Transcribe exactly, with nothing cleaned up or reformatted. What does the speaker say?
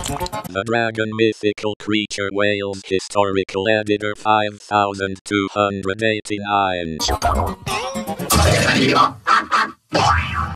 The Dragon Mythical Creature Whales Historical Editor five thousand two hundred eighty-nine.